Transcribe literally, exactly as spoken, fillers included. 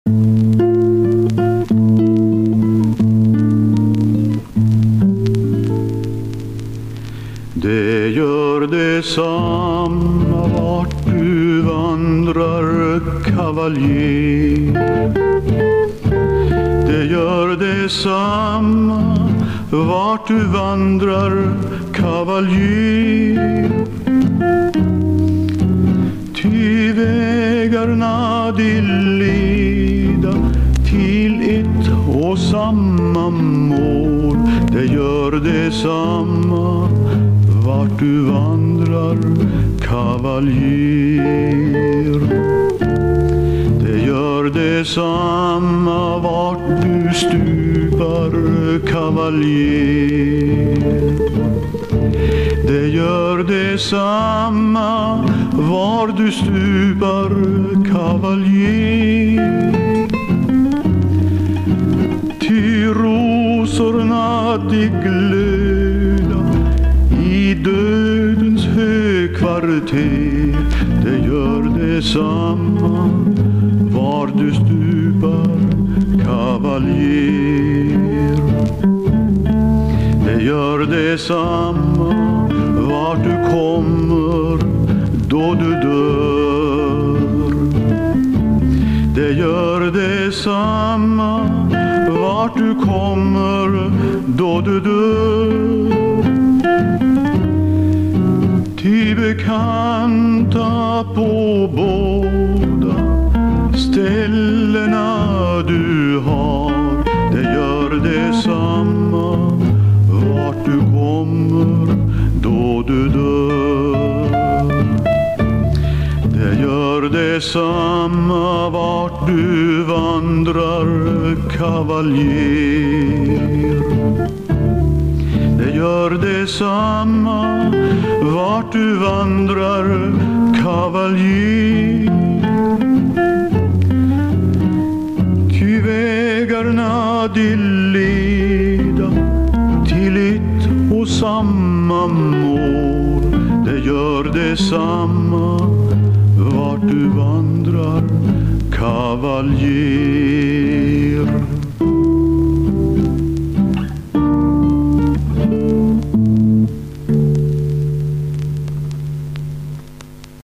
Det gör detsamma vart du vandrar, kavaljer. Det gör detsamma vart du vandrar, kavaljer. Ty vägarna de leda till ett och samma mål. Det gör detsamma vart du vandrar, kavaljer. Det gör detsamma vart du stupar, kavaljer. Det gör detsamma var du stupar, kavaljer. Ty rosorna de glöda i dödens högkvarter. Det gör detsamma var du stupar, kavaljer. Det gör detsamma vart du kommer då du dör. Det gör detsamma vart du kommer då du dör. Ty bekanta på båda ställena du har. Det gör detsamma vart du kommer då du dör. Det gör detsamma vart du vandrar, kavaljer. Det gör detsamma vart du vandrar, kavaljer. Ty vägarna de leda till ett och samma mål. Det gör detsamma vart du vandrar, kavaljer.